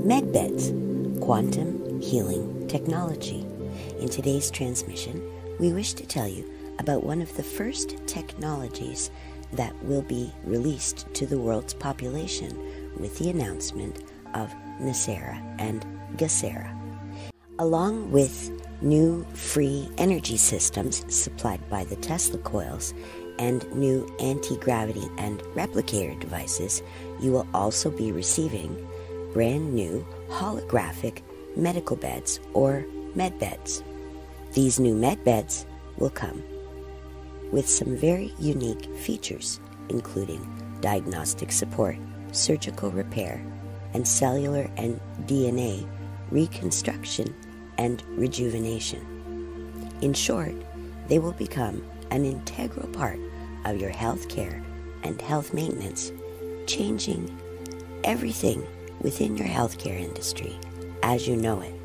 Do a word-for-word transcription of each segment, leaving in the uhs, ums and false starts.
Medbeds, quantum healing technology. In today's transmission, we wish to tell you about one of the first technologies that will be released to the world's population with the announcement of NESARA and GESARA. Along with new free energy systems supplied by the Tesla coils and new anti-gravity and replicator devices, you will also be receiving brand new holographic medical beds or medbeds. These new medbeds will come with some very unique features, including diagnostic support, surgical repair, and cellular and D N A reconstruction and rejuvenation. In short, they will become an integral part of your health care and health maintenance, changing everything within your healthcare industry as you know it.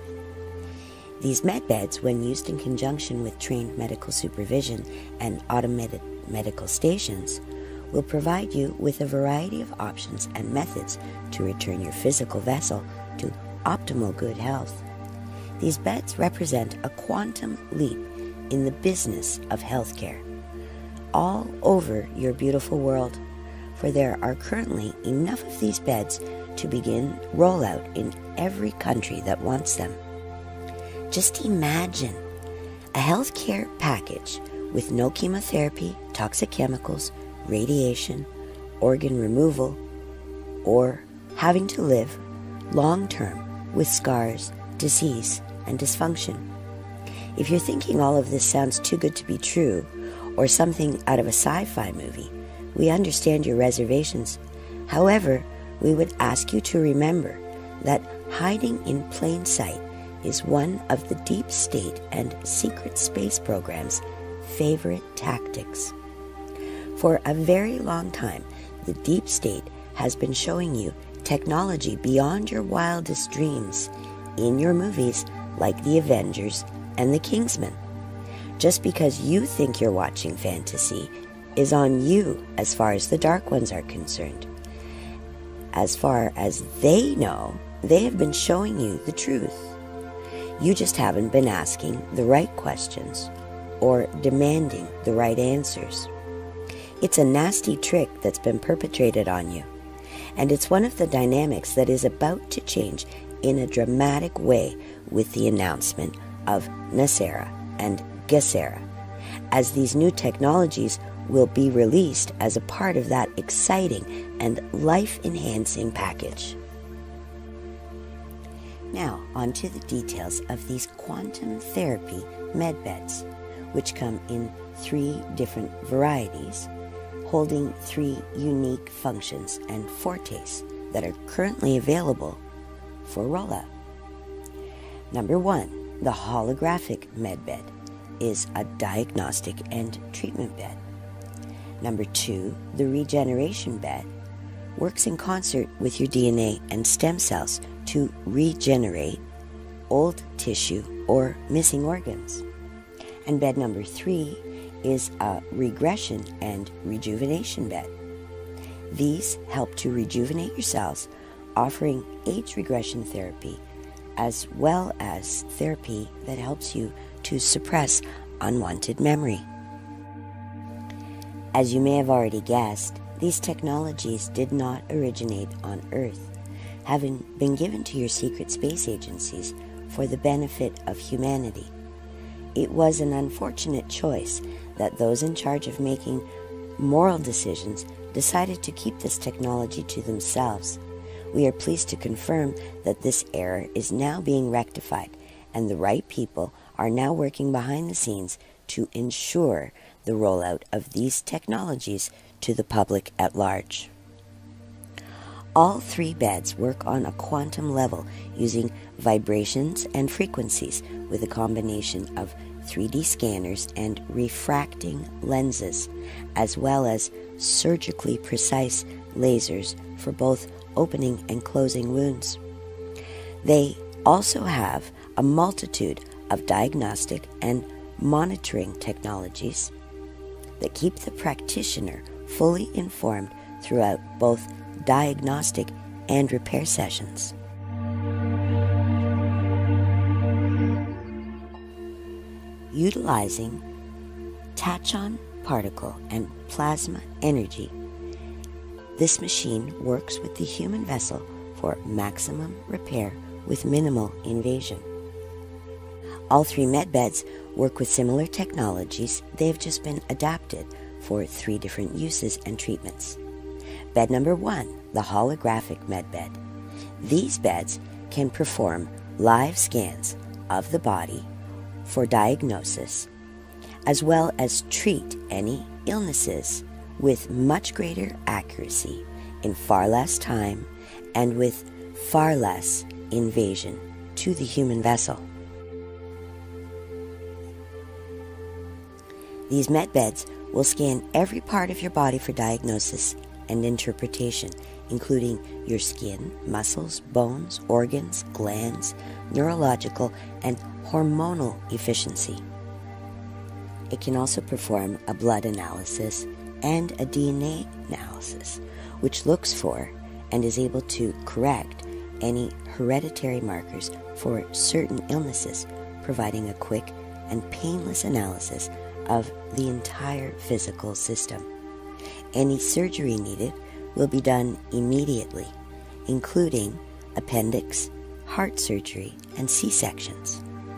These medbeds, when used in conjunction with trained medical supervision and automated medical stations, will provide you with a variety of options and methods to return your physical vessel to optimal good health. These beds represent a quantum leap in the business of healthcare all over your beautiful world, for there are currently enough of these beds to begin rollout in every country that wants them. Just imagine a healthcare package with no chemotherapy, toxic chemicals, radiation, organ removal, or having to live long-term with scars, disease, and dysfunction. If you're thinking all of this sounds too good to be true, or something out of a sci-fi movie, we understand your reservations. However, we would ask you to remember that hiding in plain sight is one of the deep state and secret space program's favorite tactics. For a very long time, the deep state has been showing you technology beyond your wildest dreams in your movies like The Avengers and The Kingsman. Just because you think you're watching fantasy is on you as far as the Dark Ones are concerned. As far as they know, they have been showing you the truth. You just haven't been asking the right questions or demanding the right answers. It's a nasty trick that's been perpetrated on you, and it's one of the dynamics that is about to change in a dramatic way with the announcement of NESARA and GESARA, as these new technologies will be released as a part of that exciting and life-enhancing package. Now, on to the details of these quantum therapy medbeds, which come in three different varieties, holding three unique functions and fortes that are currently available for rollout. Number one, the holographic medbed is a diagnostic and treatment bed. Number two, the regeneration bed works in concert with your D N A and stem cells to regenerate old tissue or missing organs. And bed number three is a regression and rejuvenation bed. These help to rejuvenate your cells, offering age regression therapy as well as therapy that helps you to suppress unwanted memory. As you may have already guessed, these technologies did not originate on Earth, having been given to your secret space agencies for the benefit of humanity. It was an unfortunate choice that those in charge of making moral decisions decided to keep this technology to themselves. We are pleased to confirm that this error is now being rectified, and the right people are now working behind the scenes to ensure the rollout of these technologies to the public at large. All three beds work on a quantum level using vibrations and frequencies with a combination of three D scanners and refracting lenses, as well as surgically precise lasers for both opening and closing wounds. They also have a multitude of diagnostic and monitoring technologies that keep the practitioner fully informed throughout both diagnostic and repair sessions. utilizing tachyon particle and plasma energy. This machine works with the human vessel for maximum repair with minimal invasion. All three medbeds work with similar technologies. They have just been adapted for three different uses and treatments. Bed number one, the holographic medbed. These beds can perform live scans of the body for diagnosis, as well as treat any illnesses with much greater accuracy in far less time and with far less invasion to the human vessel. These medbeds will scan every part of your body for diagnosis and interpretation, including your skin, muscles, bones, organs, glands, neurological, and hormonal efficiency. It can also perform a blood analysis and a D N A analysis, which looks for and is able to correct any hereditary markers for certain illnesses, providing a quick and painless analysis of the entire physical system. Any surgery needed will be done immediately, including appendix, heart surgery, and C-sections.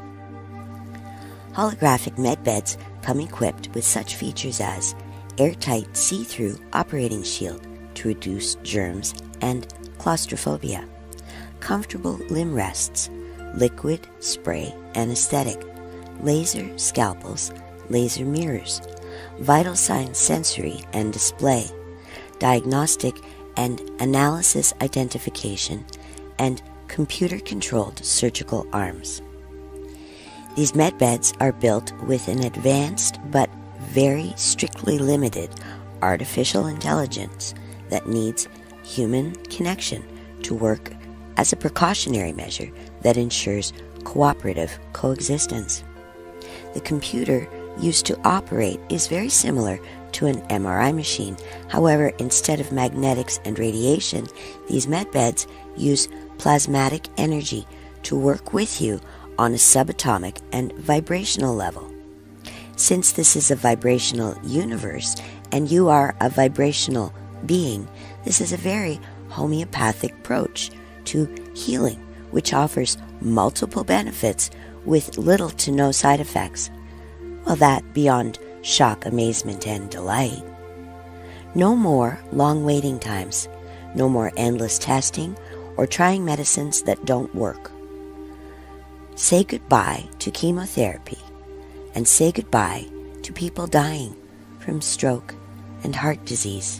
Holographic medbeds come equipped with such features as airtight see-through operating shield to reduce germs and claustrophobia, comfortable limb rests, liquid spray anesthetic, laser scalpels, laser mirrors, vital signs sensory and display, diagnostic and analysis identification, and computer-controlled surgical arms. These medbeds are built with an advanced but very strictly limited artificial intelligence that needs human connection to work as a precautionary measure that ensures cooperative coexistence. The computer used to operate is very similar to an M R I machine. However, instead of magnetics and radiation, these medbeds use plasmatic energy to work with you on a subatomic and vibrational level. Since this is a vibrational universe and you are a vibrational being, this is a very homeopathic approach to healing, which offers multiple benefits with little to no side effects. Well, that beyond shock, amazement, and delight. No more long waiting times, no more endless testing or trying medicines that don't work. Say goodbye to chemotherapy and say goodbye to people dying from stroke and heart disease.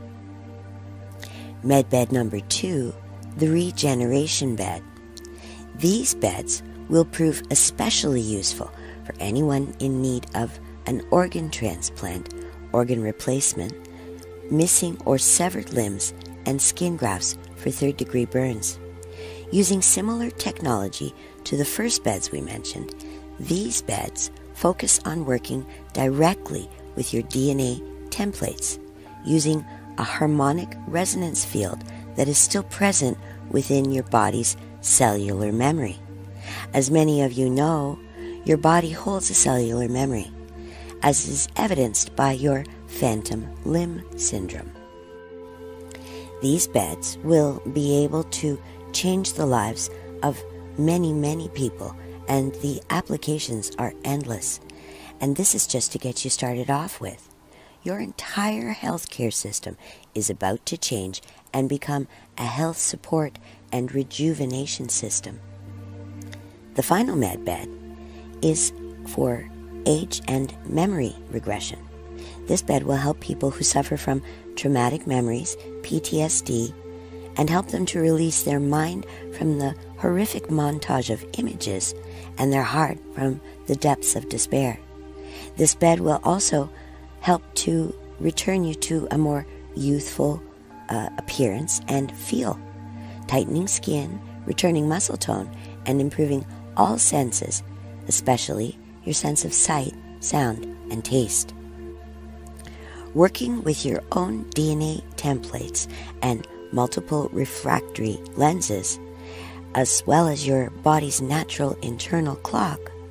Medbed number two, the regeneration bed. These beds will prove especially useful for anyone in need of an organ transplant, organ replacement, missing or severed limbs, and skin grafts for third-degree burns. Using similar technology to the first beds we mentioned, these beds focus on working directly with your D N A templates, using a harmonic resonance field that is still present within your body's cellular memory. As many of you know, your body holds a cellular memory, as is evidenced by your phantom limb syndrome. These beds will be able to change the lives of many, many people, and the applications are endless. And this is just to get you started off with. Your entire healthcare system is about to change and become a health support and rejuvenation system. The final medbed is for age and memory regression. This bed will help people who suffer from traumatic memories, P T S D, and help them to release their mind from the horrific montage of images and their heart from the depths of despair. This bed will also help to return you to a more youthful uh, appearance and feel, tightening skin, returning muscle tone, and improving all senses, especially your sense of sight, sound, and taste. Working with your own D N A templates and multiple refractory lenses, as well as your body's natural internal clock,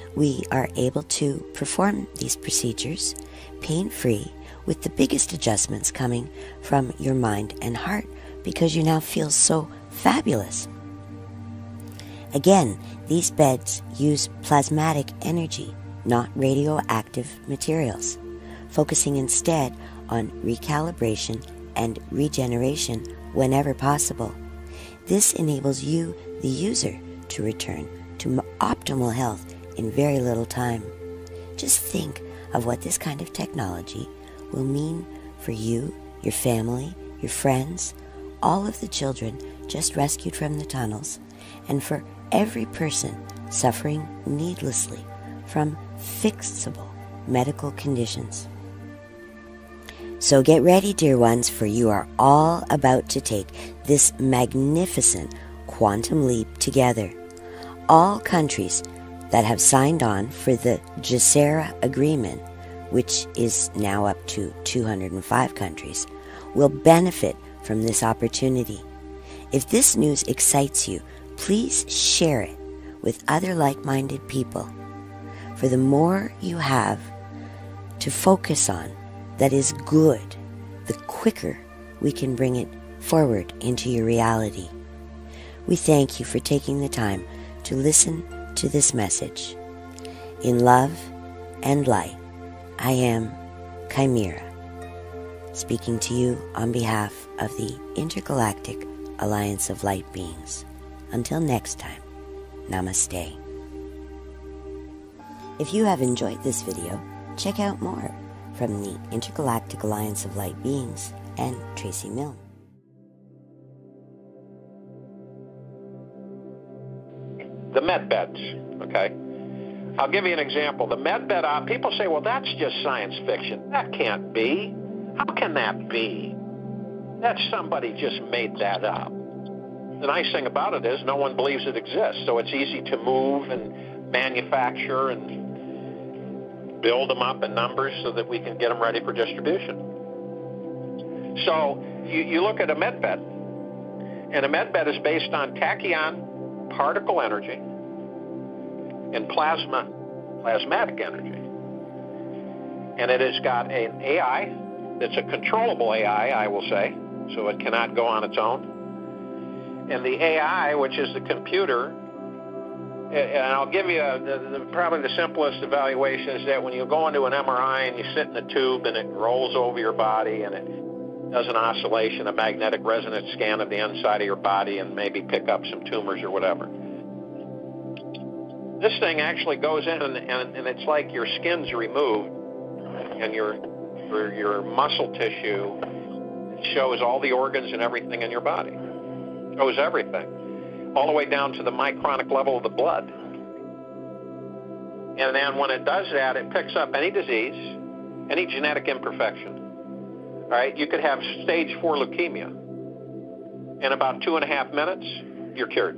we are able to perform these procedures pain-free, with the biggest adjustments coming from your mind and heart because you now feel so fabulous. Again, these beds use plasmatic energy, not radioactive materials, focusing instead on recalibration and regeneration whenever possible. This enables you, the user, to return to optimal health in very little time. Just think of what this kind of technology will mean for you, your family, your friends, all of the children just rescued from the tunnels, and for every person suffering needlessly from fixable medical conditions. So get ready, dear ones, for you are all about to take this magnificent quantum leap together. All countries that have signed on for the GESARA agreement, which is now up to two hundred five countries, will benefit from this opportunity. If this news excites you, please share it with other like-minded people. For the more you have to focus on that is good, the quicker we can bring it forward into your reality. We thank you for taking the time to listen to this message. In love and light, I am Chimera, speaking to you on behalf of the Intergalactic Alliance of Light Beings. Until next time, namaste. If you have enjoyed this video, check out more from the Intergalactic Alliance of Light Beings and Tracy Milne. The med beds, okay? I'll give you an example. The med bed, uh, people say, well, that's just science fiction. That can't be. How can that be? That somebody just made that up. The nice thing about it is no one believes it exists, so it's easy to move and manufacture and build them up in numbers so that we can get them ready for distribution. So you, you look at a med bed, and a med bed is based on tachyon particle energy and plasma, plasmatic energy. And it has got an A I that's a controllable A I, I will say, so it cannot go on its own. And the A I, which is the computer, and I'll give you a, the, the, probably the simplest evaluation is that when you go into an M R I and you sit in a tube and it rolls over your body and it does an oscillation, a magnetic resonance scan of the inside of your body and maybe pick up some tumors or whatever. This thing actually goes in and, and, and it's like your skin's removed and your, your, your muscle tissue shows all the organs and everything in your body. Shows everything, all the way down to the micronic level of the blood. And then when it does that, it picks up any disease, any genetic imperfection. All right, you could have stage four leukemia. In about two and a half minutes, you're cured.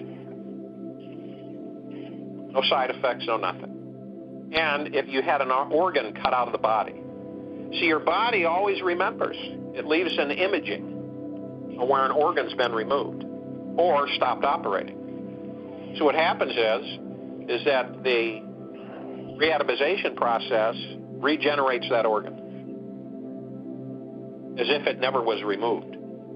No side effects, no nothing. And if you had an organ cut out of the body, see, your body always remembers. It leaves an imaging of where an organ's been removed or stopped operating. So what happens is, is that the reatomization process regenerates that organ as if it never was removed.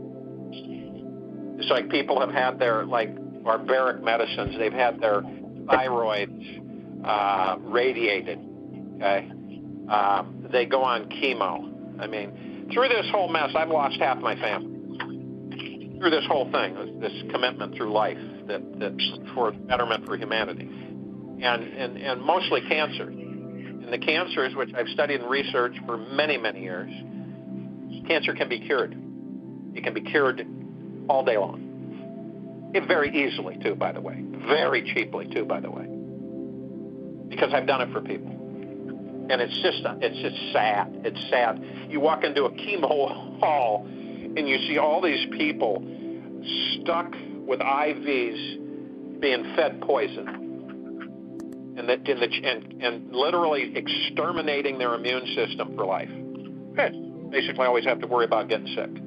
It's like people have had their, like, barbaric medicines, they've had their thyroids uh, radiated, okay? Um, they go on chemo. I mean, through this whole mess, I've lost half my family. Through this whole thing, this, this commitment through life that, that for betterment for humanity, and, and, and mostly cancer. And the cancers, which I've studied and researched for many, many years, cancer can be cured. It can be cured all day long. It very easily, too, by the way. Very cheaply, too, by the way. Because I've done it for people. And it's just, it's just sad. It's sad. You walk into a chemo hall, and you see all these people stuck with I Vs being fed poison and, that, and, the, and, and literally exterminating their immune system for life. Okay. Basically always have to worry about getting sick.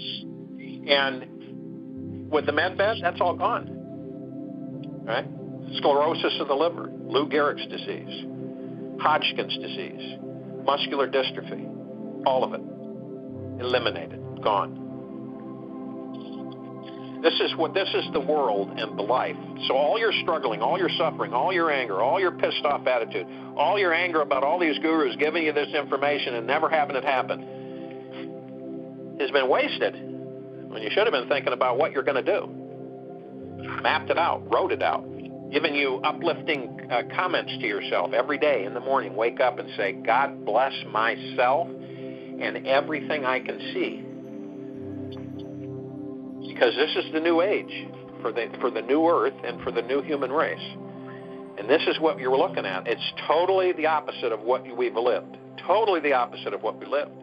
And with the med bed, that's all gone. Right? sclerosis of the liver, Lou Gehrig's disease, Hodgkin's disease, muscular dystrophy, all of it eliminated, gone. This is what this is the world and the life. So all your struggling, all your suffering, all your anger, all your pissed off attitude, all your anger about all these gurus giving you this information and never having it happen has been wasted when you should have been thinking about what you're going to do. Mapped it out, wrote it out, giving you uplifting uh, comments to yourself every day in the morning. Wake up and say, God bless myself and everything I can see. Because this is the new age for the for the new earth and for the new human race. And this is what you're looking at. It's totally the opposite of what we've lived. Totally the opposite of what we lived.